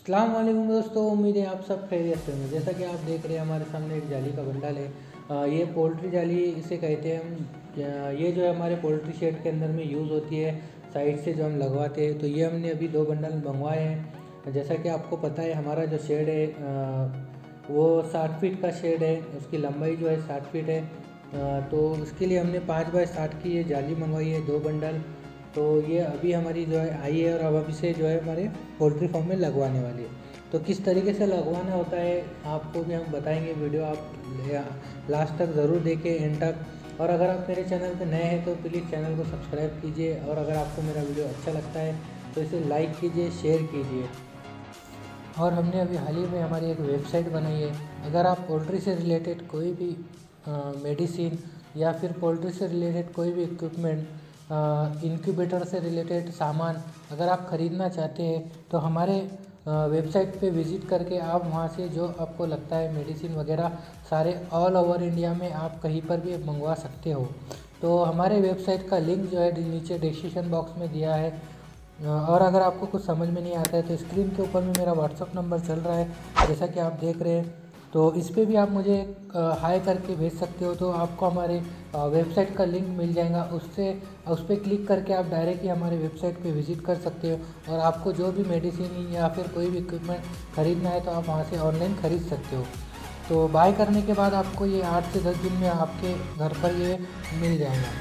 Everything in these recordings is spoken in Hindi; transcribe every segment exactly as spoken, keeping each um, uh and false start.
अस्सलाम वालेकुम दोस्तों, उम्मीद है आप सब खैरियत से होंगे। जैसा कि आप देख रहे हैं हमारे सामने एक जाली का बंडल है। आ, ये पोल्ट्री जाली इसे कहते हैं हम। ये जो है हमारे पोल्ट्री शेड के अंदर में यूज़ होती है, साइड से जो हम लगवाते हैं। तो ये हमने अभी दो बंडल मंगवाए हैं। जैसा कि आपको पता है हमारा जो शेड है आ, वो साठ फीट का शेड है, उसकी लंबाई जो है साठ फीट है। आ, तो उसके लिए हमने पाँच बाय साठ की ये जाली मंगवाई है, दो बंडल। तो ये अभी हमारी जो है आई है और अब अभी से जो है हमारे पोल्ट्री फार्म में लगवाने वाली है। तो किस तरीके से लगवाना होता है आपको भी हम बताएंगे। वीडियो आप लास्ट तक ज़रूर देखें, एंड तक। और अगर आप मेरे चैनल पर नए हैं तो प्लीज़ चैनल को सब्सक्राइब कीजिए, और अगर आपको मेरा वीडियो अच्छा लगता है तो इसे लाइक कीजिए, शेयर कीजिए। और हमने अभी हाल ही में हमारी एक वेबसाइट बनाई है। अगर आप पोल्ट्री से रिलेटेड कोई भी मेडिसिन या फिर पोल्ट्री से रिलेटेड कोई भी इक्विपमेंट, इंक्यूबेटर से रिलेटेड सामान अगर आप ख़रीदना चाहते हैं तो हमारे वेबसाइट पे विज़िट करके आप वहाँ से जो आपको लगता है मेडिसिन वगैरह सारे ऑल ओवर इंडिया में आप कहीं पर भी मंगवा सकते हो। तो हमारे वेबसाइट का लिंक जो है नीचे डिस्क्रिप्शन बॉक्स में दिया है। और अगर आपको कुछ समझ में नहीं आता है तो स्क्रीन के ऊपर में मेरा व्हाट्सअप नंबर चल रहा है, जैसा कि आप देख रहे हैं। तो इस पर भी आप मुझे हाई करके भेज सकते हो, तो आपको हमारे वेबसाइट का लिंक मिल जाएगा। उससे उस पर क्लिक करके आप डायरेक्टली हमारे वेबसाइट पे विज़िट कर सकते हो, और आपको जो भी मेडिसिन या फिर कोई भी इक्विपमेंट ख़रीदना है तो आप वहाँ से ऑनलाइन ख़रीद सकते हो। तो बाय करने के बाद आपको ये आठ से दस दिन में आपके घर पर ये मिल जाएगा।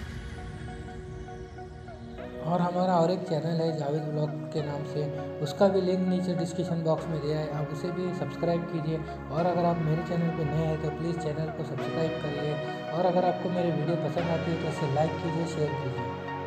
और हमारा और एक चैनल है जावेद ब्लॉग के नाम से, उसका भी लिंक नीचे डिस्क्रिप्शन बॉक्स में दिया है, आप उसे भी सब्सक्राइब कीजिए। और अगर आप मेरे चैनल पर नए हैं तो प्लीज़ चैनल को सब्सक्राइब करिए, और अगर आपको मेरी वीडियो पसंद आती है तो इसे लाइक कीजिए, शेयर कीजिए।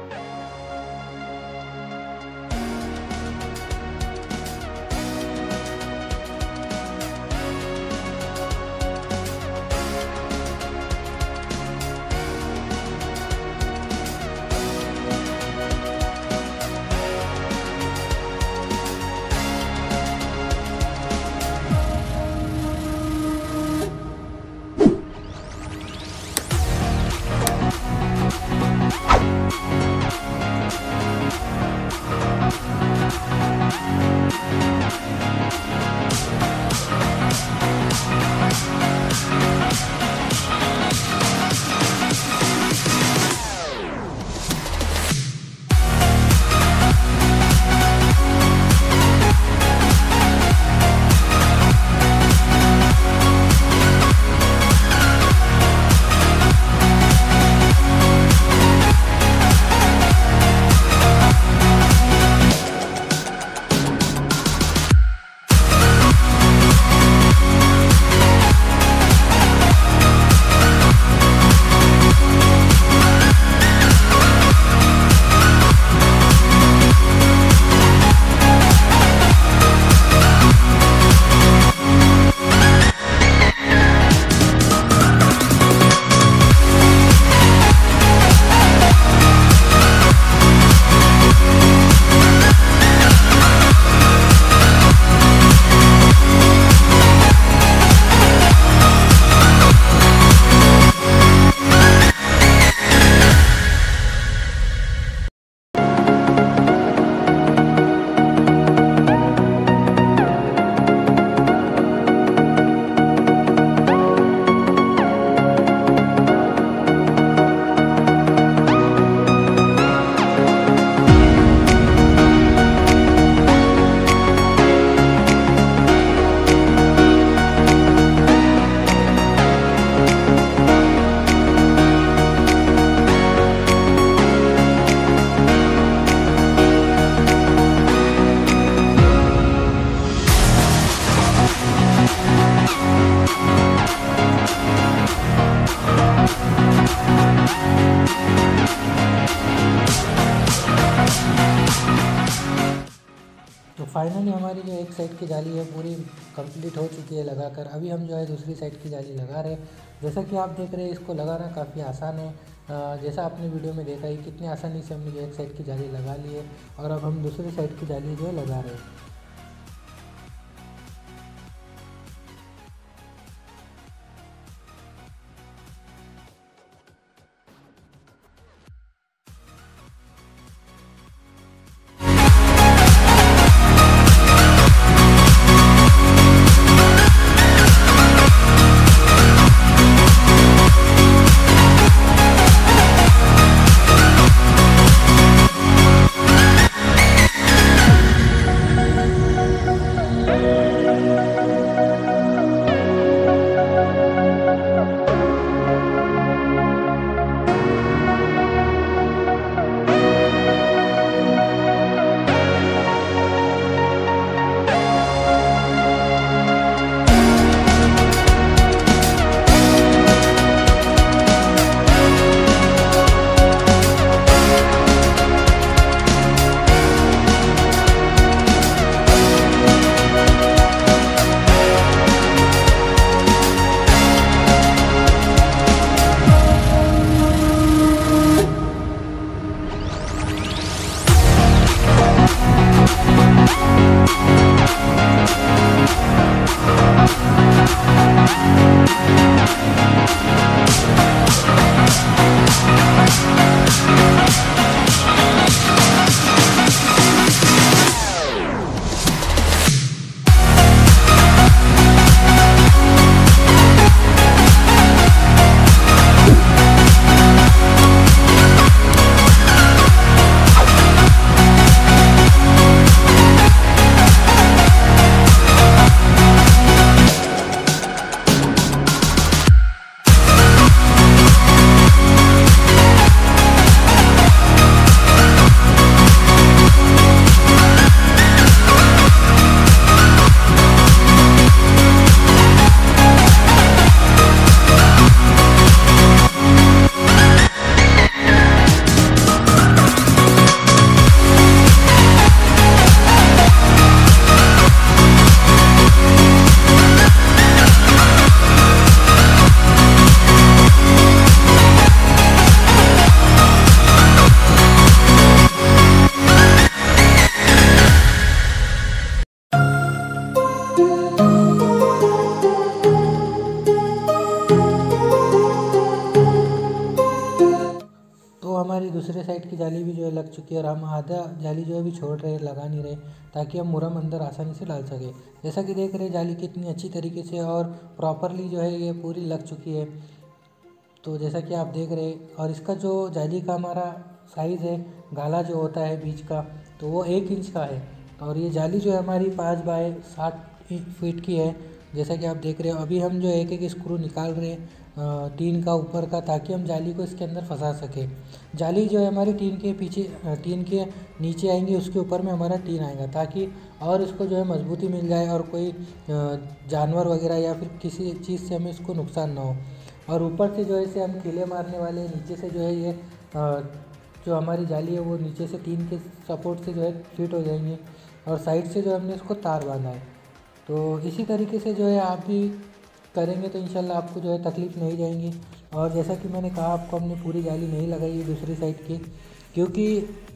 तो फाइनली हमारी जो एक साइड की जाली है पूरी कंप्लीट हो चुकी है लगाकर। अभी हम जो है दूसरी साइड की जाली लगा रहे हैं। जैसा कि आप देख रहे हैं इसको लगाना काफ़ी आसान है। जैसा आपने वीडियो में देखा ही कितनी आसानी से हमने जो एक साइड की जाली लगा ली है, और अब हम दूसरी साइड की जाली जो है लगा रहे हैं। की जाली भी जो है लग चुकी है और हम आधा जाली जो है भी छोड़ रहे लगा नहीं रहे, ताकि हम मुरम अंदर आसानी से डाल सके। जैसा कि देख रहे हैं जाली कितनी अच्छी तरीके से और प्रॉपरली जो है ये पूरी लग चुकी है। तो जैसा कि आप देख रहे हैं, और इसका जो जाली का हमारा साइज़ है, गाला जो होता है बीच का, तो वो एक इंच का है। और ये जाली जो है हमारी पाँच बाय साठ फीट की है। जैसा कि आप देख रहे हो, अभी हम जो एक एक स्क्रू निकाल रहे हैं टीन का ऊपर का, ताकि हम जाली को इसके अंदर फंसा सके। जाली जो है हमारी टीन के पीछे टीन के नीचे आएंगी, उसके ऊपर में हमारा टीन आएगा, ताकि और इसको जो है मजबूती मिल जाए और कोई जानवर वगैरह या फिर किसी चीज़ से हमें इसको नुकसान ना हो। और ऊपर से जो है इसे हम कीले मारने वाले हैं, नीचे से जो है ये जो हमारी जाली है वो नीचे से टीन के सपोर्ट से जो है फिट हो जाएंगी, और साइड से जो हमने इसको तार बांधा है। तो इसी तरीके से जो है आप भी करेंगे तो इंशाल्लाह आपको जो है तकलीफ़ नहीं जाएंगी। और जैसा कि मैंने कहा आपको, हमने पूरी जाली नहीं लगाई है दूसरी साइड की, क्योंकि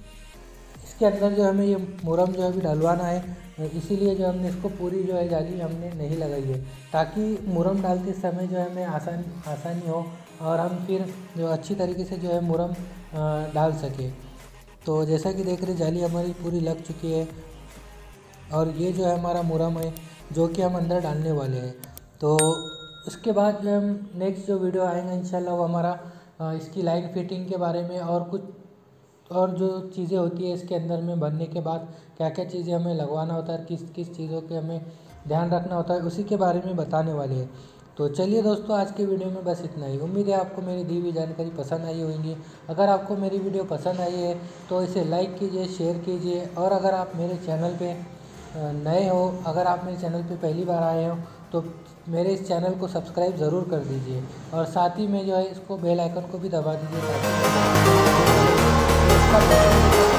इसके अंदर जो हमें ये मुरम जो है अभी डलवाना है, इसीलिए जो हमने इसको पूरी जो है जाली हमने नहीं लगाई है, ताकि मुरम डालते समय जो है हमें आसान आसानी हो और हम फिर जो अच्छी तरीके से जो है मुरम डाल सके। तो जैसा कि देख रहे जाली हमारी पूरी लग चुकी है, और ये जो है हमारा मुरम है जो कि हम अंदर डालने वाले हैं। तो उसके बाद जो हम नेक्स्ट जो वीडियो आएगा इंशाल्लाह वो हमारा इसकी लाइन फिटिंग के बारे में, और कुछ और जो चीज़ें होती है इसके अंदर में बनने के बाद क्या क्या चीज़ें हमें लगवाना होता है, किस किस चीज़ों के हमें ध्यान रखना होता है, उसी के बारे में बताने वाले हैं। तो चलिए दोस्तों, आज के वीडियो में बस इतना ही। उम्मीद है आपको मेरी दी हुई जानकारी पसंद आई होगी। अगर आपको मेरी वीडियो पसंद आई है तो इसे लाइक कीजिए, शेयर कीजिए, और अगर आप मेरे चैनल पे नए हो, अगर आप मेरे चैनल पे पहली बार आए हो तो मेरे इस चैनल को सब्सक्राइब ज़रूर कर दीजिए, और साथ ही में जो है इसको बेल आइकन को भी दबा दीजिए, ताकि